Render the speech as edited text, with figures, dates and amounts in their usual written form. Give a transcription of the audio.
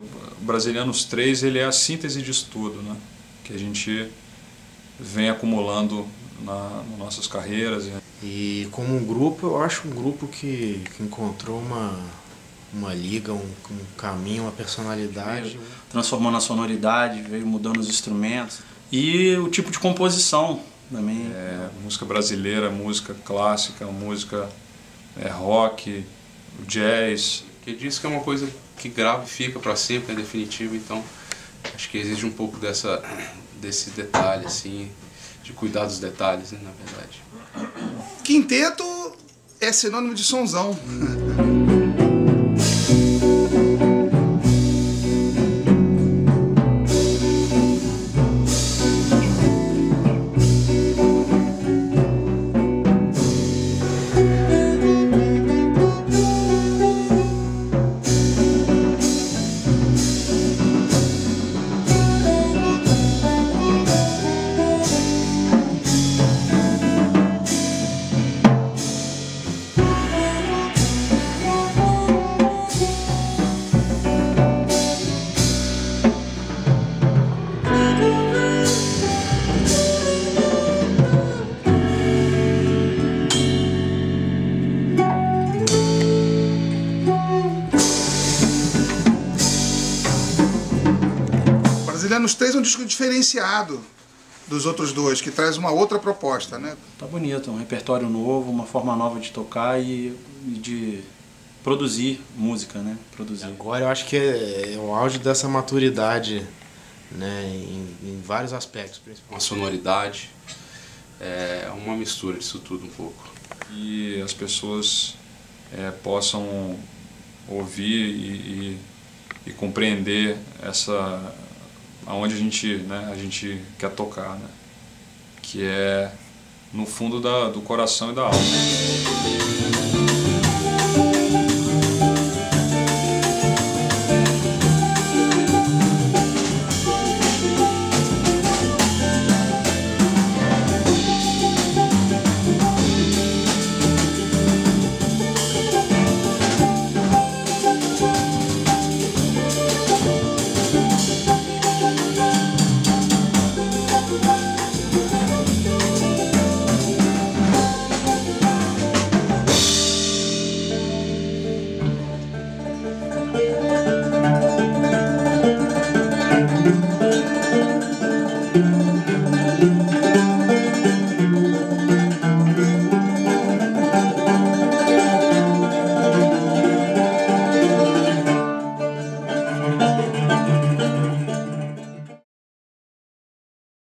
O Brasilianos 3, ele é a síntese disso tudo, né? Que a gente vem acumulando nas nossas carreiras. E como um grupo, eu acho um grupo que encontrou uma liga, um caminho, uma personalidade. Transformando a sonoridade, veio mudando os instrumentos. E o tipo de composição também. Música brasileira, música clássica, música rock, jazz. Que diz que é uma coisa que grava e fica para sempre, é definitivo, então acho que exige um pouco desse detalhe, assim, de cuidar dos detalhes, né, na verdade. Quinteto é sinônimo de sonzão. Brasilianos 3 é um disco diferenciado dos outros dois, que traz uma outra proposta, né? Tá bonito, um repertório novo, uma forma nova de tocar e de produzir música, né? Produzir. Agora eu acho que é o auge dessa maturidade, né? Em vários aspectos, principalmente. Uma sonoridade, uma mistura disso tudo um pouco. E as pessoas possam ouvir e compreender aonde a gente quer tocar, né? Que é no fundo do coração e da alma.